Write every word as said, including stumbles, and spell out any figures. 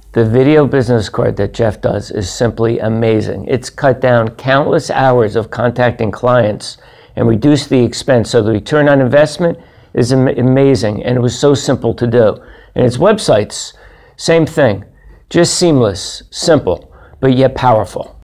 The video business card that Jeff does is simply amazing. It's cut down countless hours of contacting clients and reduced the expense, so the return on investment is am amazing, and it was so simple to do. And its websites, same thing, just seamless, simple, but yet powerful.